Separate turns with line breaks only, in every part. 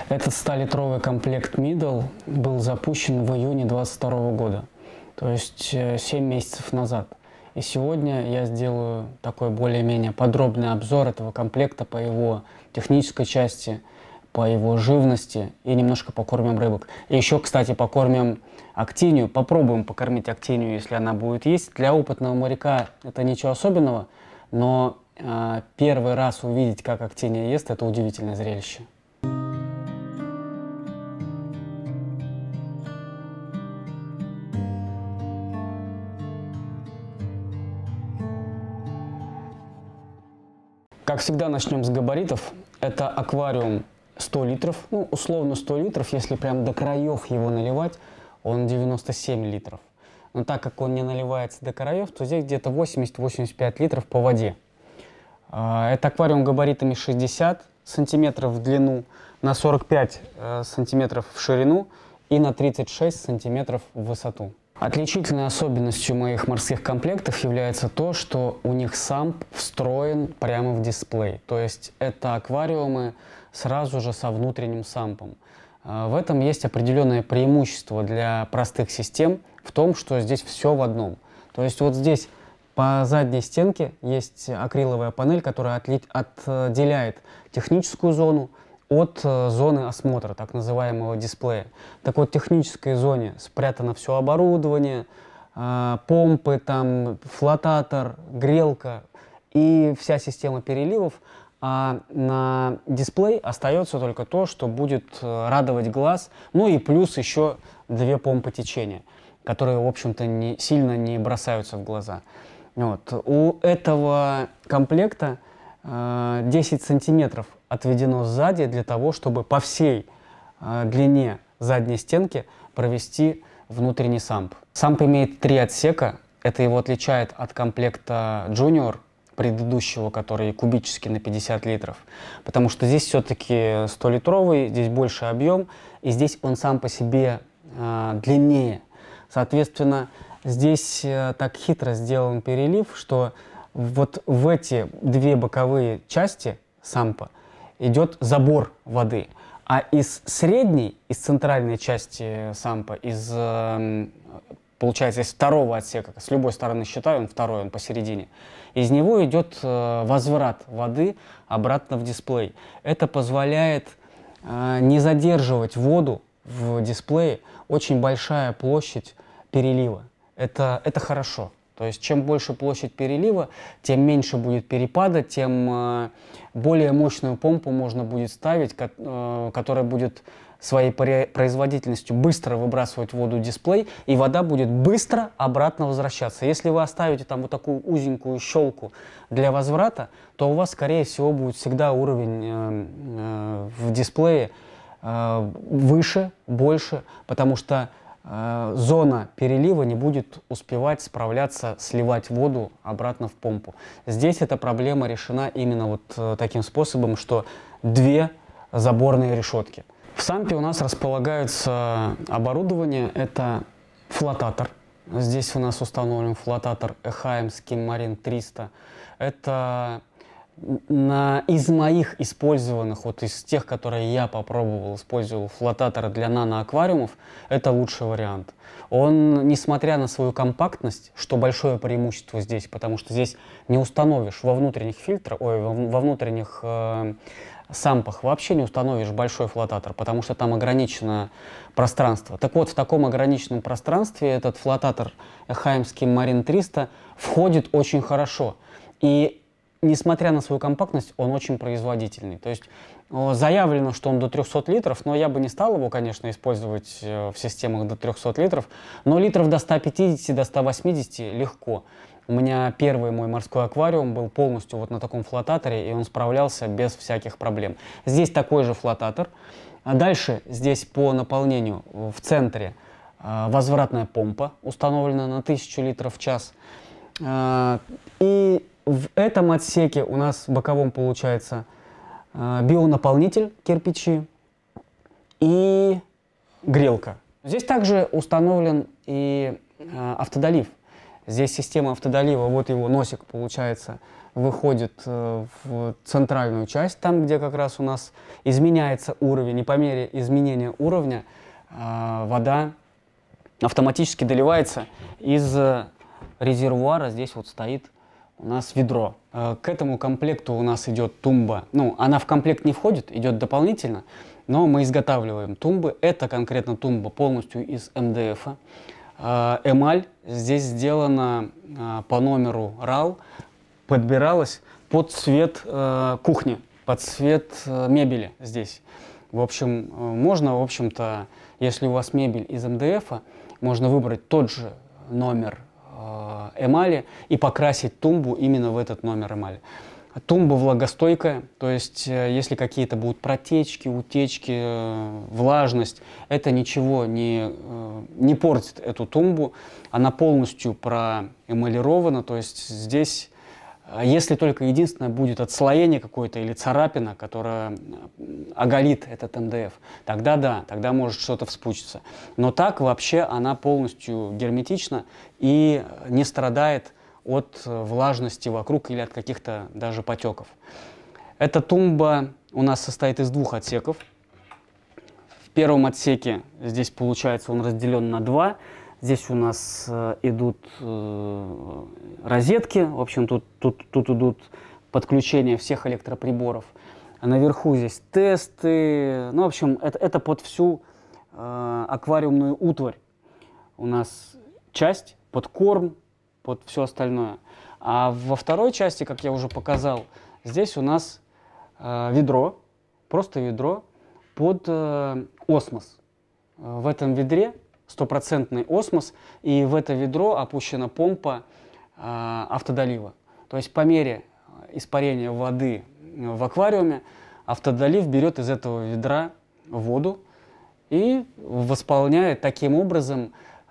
Этот 100-литровый комплект Middle был запущен в июне 2022 года, то есть 7 месяцев назад. И сегодня я сделаю такой более-менее подробный обзор этого комплекта по его технической части, по его живности и немножко покормим рыбок. И еще, кстати, покормим актинию, попробуем покормить актинию, если она будет есть. Для опытного моряка это ничего особенного, но первый раз увидеть, как актиния ест, это удивительное зрелище. Как всегда, начнем с габаритов. Это аквариум 100 литров, ну, условно 100 литров, если прям до краев его наливать, он 97 литров. Но так как он не наливается до краев, то здесь где-то 80-85 литров по воде. Это аквариум габаритами 60 сантиметров в длину, на 45 сантиметров в ширину и на 36 сантиметров в высоту. Отличительной особенностью моих морских комплектов является то, что у них самп встроен прямо в дисплей. То есть это аквариумы сразу же со внутренним сампом. В этом есть определенное преимущество для простых систем в том, что здесь все в одном. То есть вот здесь по задней стенке есть акриловая панель, которая отделяет техническую зону от зоны осмотра, так называемого дисплея. Так вот, в технической зоне спрятано все оборудование, помпы, там, флотатор, грелка и вся система переливов, а на дисплей остается только то, что будет радовать глаз, ну и плюс еще 2 помпы течения, которые, в общем-то, сильно не бросаются в глаза. Вот. У этого комплекта 10 сантиметров отведено сзади для того, чтобы по всей длине задней стенки провести внутренний самп. Самп имеет 3 отсека. Это его отличает от комплекта Junior предыдущего, который кубический на 50 литров. Потому что здесь все-таки 100-литровый, здесь больше объем, и здесь он сам по себе длиннее. Соответственно, здесь так хитро сделан перелив, что вот в эти 2 боковые части сампа идет забор воды, а из средней, из центральной части сампа, получается, из второго отсека, с любой стороны считаю, он второй, он посередине, из него идет возврат воды обратно в дисплей. Это позволяет не задерживать воду в дисплее, очень большая площадь перелива. Это хорошо. То есть, чем больше площадь перелива, тем меньше будет перепада, тем более мощную помпу можно будет ставить, которая будет своей производительностью быстро выбрасывать воду в дисплей, и вода будет быстро обратно возвращаться. Если вы оставите там вот такую узенькую щелку для возврата, то у вас, скорее всего, будет всегда уровень в дисплее выше, больше, потому что зона перелива не будет успевать справляться, сливать воду обратно в помпу. Здесь эта проблема решена именно вот таким способом, что 2 заборные решетки. В сампе у нас располагается оборудование, это флотатор. Здесь у нас установлен флотатор Echaim SkimMarine 300. Это из моих использованных, вот из тех, которые я попробовал, использовал флотатора для наноаквариумов, это лучший вариант. Он, несмотря на свою компактность, что большое преимущество здесь, потому что здесь не установишь во внутренних фильтрах, во внутренних сампах вообще не установишь большой флотатор, потому что там ограничено пространство. Так вот, в таком ограниченном пространстве этот флотатор Echaim SkimMarine 300 входит очень хорошо. И несмотря на свою компактность, он очень производительный. То есть заявлено, что он до 300 литров, но я бы не стал его, конечно, использовать в системах до 300 литров, но литров до 150, до 180 легко. У меня первый мой морской аквариум был полностью вот на таком флотаторе, и он справлялся без всяких проблем. Здесь такой же флотатор. А дальше здесь по наполнению в центре возвратная помпа установлена на 1000 литров в час. И в этом отсеке у нас в боковом получается бионаполнитель, кирпичи и грелка. Здесь также установлен и автодолив. Здесь система автодолива, вот его носик получается выходит в центральную часть, там, где как раз у нас изменяется уровень, и по мере изменения уровня вода автоматически доливается из резервуара. Здесь вот стоит у нас ведро. К этому комплекту у нас идет тумба. Ну, она в комплект не входит, идет дополнительно, но мы изготавливаем тумбы. Это конкретно тумба полностью из МДФ. Эмаль здесь сделана по номеру RAL, подбиралась под цвет кухни, под цвет мебели здесь. В общем, можно, в общем-то, если у вас мебель из МДФ, можно выбрать тот же номер эмали и покрасить тумбу именно в этот номер эмали. Тумба влагостойкая, то есть если какие-то будут протечки, утечки, влажность, это ничего не портит эту тумбу. Она полностью проэмалирована, то есть здесь, если только единственное будет отслоение какое-то или царапина, которая оголит этот МДФ, тогда да, тогда может что-то вспучиться. Но так вообще она полностью герметична и не страдает от влажности вокруг или от каких-то даже потеков. Эта тумба у нас состоит из двух отсеков. В первом отсеке здесь получается он разделен на два. Здесь у нас идут розетки, в общем, тут идут подключения всех электроприборов. А наверху здесь тесты, ну, в общем, это под всю аквариумную утварь. У нас часть под корм, под все остальное. А во второй части, как я уже показал, здесь у нас ведро, просто ведро под осмос. В этом ведре стопроцентный осмос, и в это ведро опущена помпа автодолива. То есть по мере испарения воды в аквариуме автодолив берет из этого ведра воду и восполняет таким образом,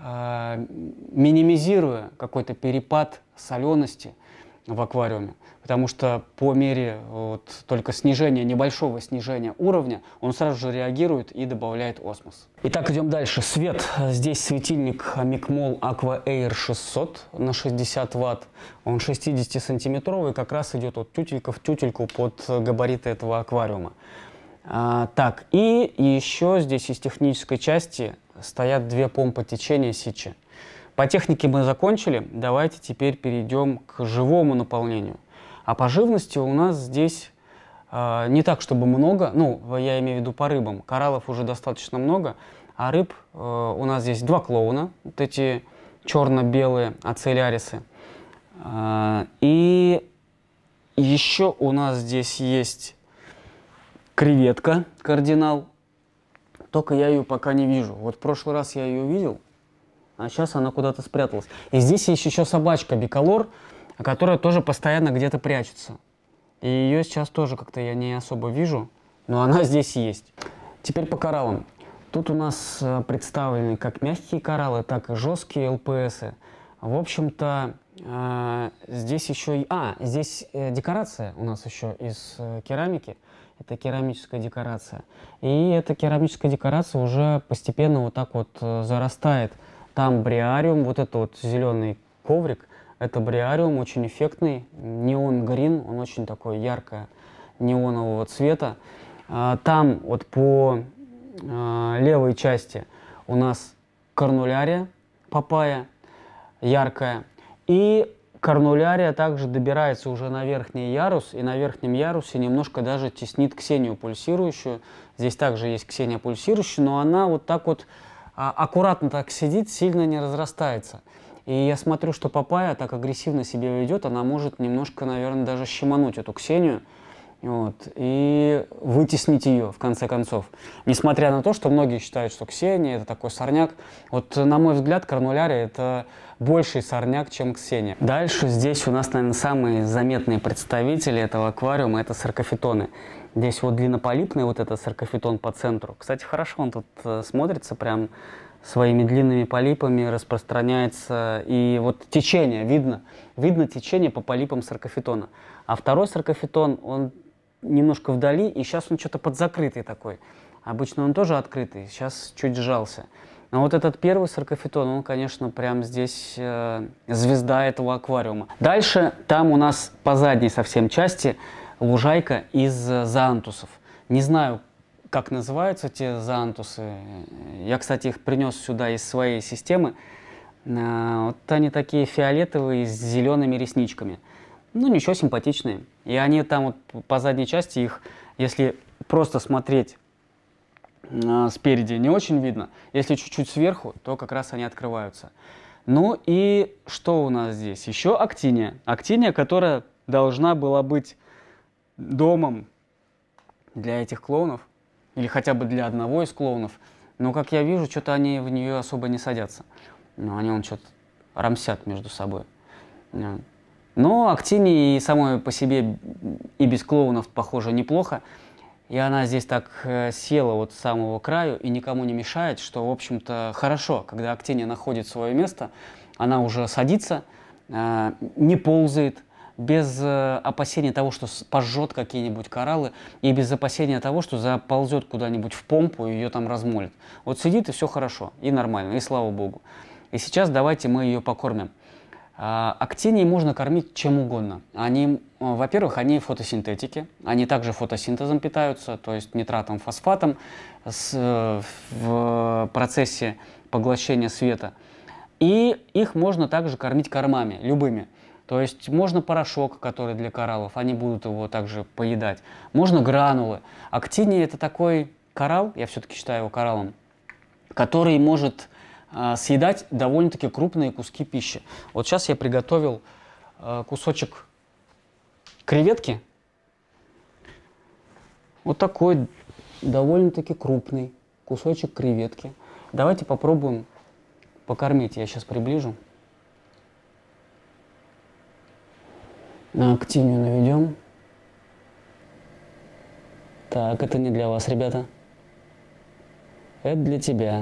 минимизируя какой-то перепад солености в аквариуме. Потому что по мере только снижения, небольшого снижения уровня, он сразу же реагирует и добавляет осмос. Итак, идем дальше. Свет. Здесь светильник Micmol Aqua Air 600 на 60 Вт. Он 60-сантиметровый, как раз идет от тютелька в тютельку под габариты этого аквариума. Так, и еще здесь из технической части стоят две помпы течения Сичи. По технике мы закончили, давайте теперь перейдем к живому наполнению. А по живности у нас здесь не так, чтобы много, ну, я имею в виду по рыбам, кораллов уже достаточно много, а рыб у нас здесь два клоуна, вот эти черно-белые ацелярисы. И еще у нас здесь есть креветка кардинал, только я ее пока не вижу. Вот в прошлый раз я ее видел, а сейчас она куда-то спряталась. И здесь есть еще собачка биколор, которая тоже постоянно где-то прячется. И ее сейчас тоже как-то я не особо вижу, но она здесь есть. Теперь по кораллам. Тут у нас представлены как мягкие кораллы, так и жесткие ЛПСы. В общем-то, здесь еще и... здесь декорация у нас еще из керамики. Это керамическая декорация. И эта керамическая декорация уже постепенно вот так вот зарастает. Там бриариум, вот это вот зеленый коврик, это бриариум, очень эффектный, неон-грин, он очень такой ярко неонового цвета. Там вот по левой части у нас корнулярия папайя, яркая. И корнулярия также добирается уже на верхний ярус, и на верхнем ярусе немножко даже теснит ксению пульсирующую. Здесь также есть ксения пульсирующая, но она вот так вот аккуратно так сидит, сильно не разрастается. И я смотрю, что папайя так агрессивно себя ведет, она может немножко, наверное, даже щемануть эту ксению. Вот, и вытеснить ее, в конце концов. Несмотря на то, что многие считают, что ксения – это такой сорняк. Вот, на мой взгляд, корнулярия – это больший сорняк, чем ксения. Дальше здесь у нас, наверное, самые заметные представители этого аквариума – это саркофитоны. Здесь вот длиннополипный вот этот саркофитон по центру. Кстати, хорошо он тут смотрится, прям своими длинными полипами распространяется. И вот течение, видно течение по полипам саркофитона. А второй саркофитон, он немножко вдали, и сейчас он что-то подзакрытый такой. Обычно он тоже открытый, сейчас чуть сжался. Но вот этот первый саркофитон, он, конечно, прям здесь звезда этого аквариума. Дальше там у нас по задней совсем части лужайка из зоантусов. Не знаю, как называются эти зоантусы. Я, кстати, их принес сюда из своей системы. Вот они такие фиолетовые с зелеными ресничками. Ну, ничего, симпатичные. И они там вот по задней части их, если просто смотреть спереди, не очень видно. Если чуть-чуть сверху, то как раз они открываются. Ну и что у нас здесь? Еще актиния. Актиния, которая должна была быть домом для этих клоунов. Или хотя бы для одного из клоунов. Но, как я вижу, что-то они в нее особо не садятся. Ну, они вон что-то рамсят между собой. Но актинии и самой по себе и без клоунов, похоже, неплохо. И она здесь так села вот с самого краю и никому не мешает, что, в общем-то, хорошо. Когда актиния находит свое место, она уже садится, не ползает, без опасения того, что пожжет какие-нибудь кораллы, и без опасения того, что заползет куда-нибудь в помпу и ее там размолит. Вот сидит, и все хорошо, и нормально, и слава богу. И сейчас давайте мы ее покормим. Актинии можно кормить чем угодно. Они, во-первых, они фотосинтетики, они также фотосинтезом питаются, то есть нитратом, фосфатом в процессе поглощения света. И их можно также кормить кормами, любыми. То есть можно порошок, который для кораллов, они будут его также поедать. Можно гранулы. Актиния — это такой коралл, я все-таки считаю его кораллом, который может съедать довольно-таки крупные куски пищи. Вот сейчас я приготовил кусочек креветки. Вот такой довольно-таки крупный кусочек креветки. Давайте попробуем покормить. Я сейчас приближу. На актинию наведем. Так, это не для вас, ребята. Это для тебя.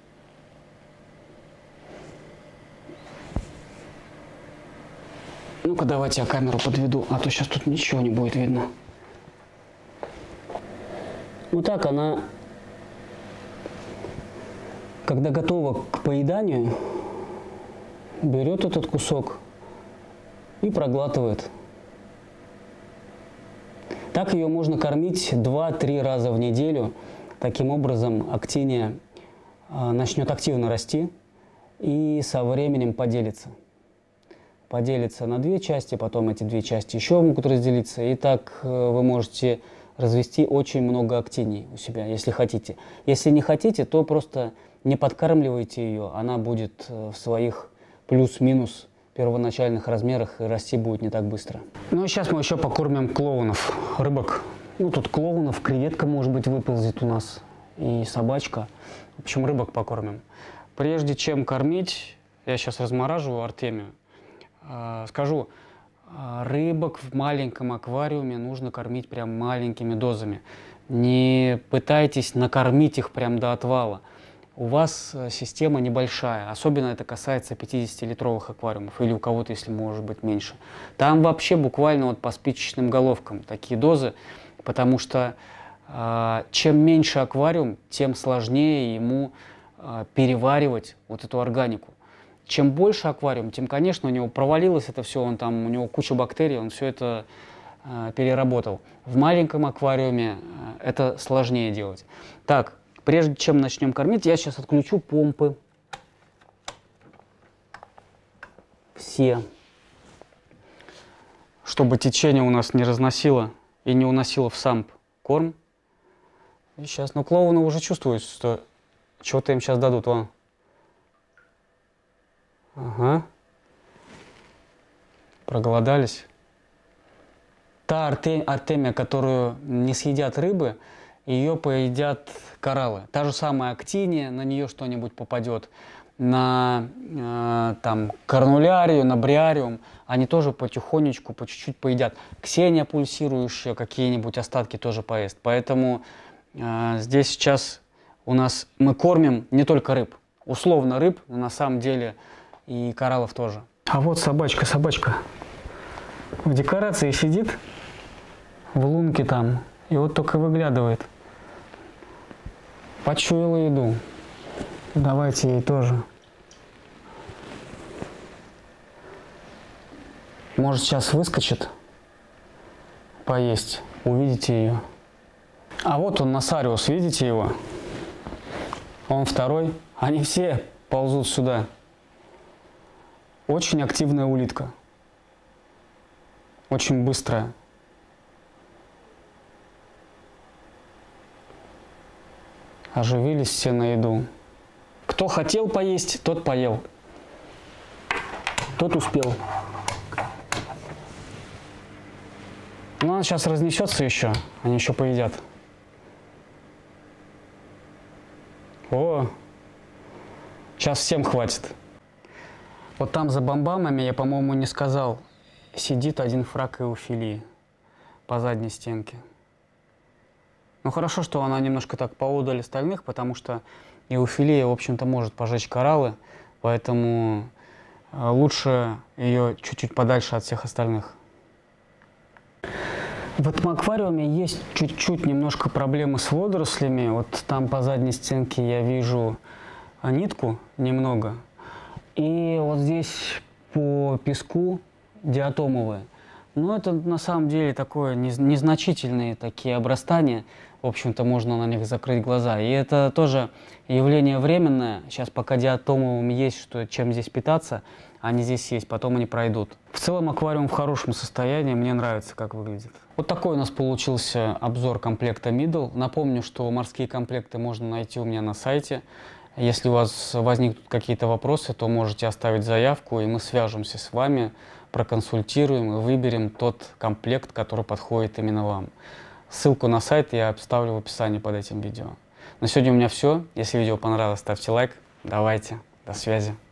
Ну-ка, давайте я камеру подведу, а то сейчас тут ничего не будет видно. Вот так она, когда готова к поеданию, берет этот кусок и проглатывает. Так ее можно кормить 2-3 раза в неделю. Таким образом, актиния начнет активно расти и со временем поделится. Поделится на 2 части, потом эти 2 части еще могут разделиться. И так вы можете развести очень много актиний у себя, если хотите. Если не хотите, то просто не подкармливайте ее, она будет в своих плюс-минус первоначальных размерах и расти будет не так быстро. Ну и сейчас мы еще покормим клоунов, рыбок. Ну тут клоунов, креветка, может быть, выползет у нас, и собачка. В общем, рыбок покормим. Прежде чем кормить, я сейчас размораживаю Артемию. Скажу, рыбок в маленьком аквариуме нужно кормить прям маленькими дозами. Не пытайтесь накормить их прям до отвала. У вас система небольшая, особенно это касается 50-литровых аквариумов или у кого-то, если может быть меньше. Там вообще буквально вот по спичечным головкам такие дозы, потому что чем меньше аквариум, тем сложнее ему переваривать вот эту органику. Чем больше аквариум, тем, конечно, у него провалилось это все, у него куча бактерий, он все это переработал. В маленьком аквариуме это сложнее делать. Так, прежде чем начнем кормить, я сейчас отключу помпы. Все. Чтобы течение у нас не разносило и не уносило в сам корм. И сейчас, ну, клоуны уже чувствуют, что что-то им сейчас дадут. Вон. Ага. Проголодались. Та артемия, которую не съедят рыбы, ее поедят кораллы. Та же самая актиния, на нее что-нибудь попадет. На там, корнулярию, на бриариум, они тоже потихонечку, по чуть-чуть поедят. Ксения пульсирующая, какие-нибудь остатки тоже поест. Поэтому здесь сейчас у нас мы кормим не только рыб. Условно рыб, но на самом деле и кораллов тоже. А вот собачка, собачка. В декорации сидит, в лунке там, и вот только выглядывает. Почуяла еду. Давайте ей тоже. Может, сейчас выскочит поесть, увидите ее. А вот он, Носариус, видите его? Он второй. Они все ползут сюда. Очень активная улитка. Очень быстрая. Оживились все на еду. Кто хотел поесть, тот поел. Тот успел. Ну, она сейчас разнесется еще. Они еще поедят. О! Сейчас всем хватит. Вот там за бамбамами, я, по-моему, не сказал, сидит один фрак эофилии по задней стенке. Ну, хорошо, что она немножко так поодаль остальных, потому что эофилия, в общем-то, может пожечь кораллы, поэтому лучше ее чуть-чуть подальше от всех остальных. В этом аквариуме есть чуть-чуть немножко проблемы с водорослями. Вот там по задней стенке я вижу нитку немного. И вот здесь по песку диатомовые. Но это на самом деле такое незначительные такие обрастания. В общем-то, можно на них закрыть глаза. И это тоже явление временное. Сейчас пока диатомовым есть, что, чем здесь питаться, они здесь есть, потом они пройдут. В целом аквариум в хорошем состоянии, мне нравится, как выглядит. Вот такой у нас получился обзор комплекта Middle. Напомню, что морские комплекты можно найти у меня на сайте. Если у вас возникнут какие-то вопросы, то можете оставить заявку, и мы свяжемся с вами, проконсультируем и выберем тот комплект, который подходит именно вам. Ссылку на сайт я оставлю в описании под этим видео. На сегодня у меня все. Если видео понравилось, ставьте лайк. Давайте, до связи.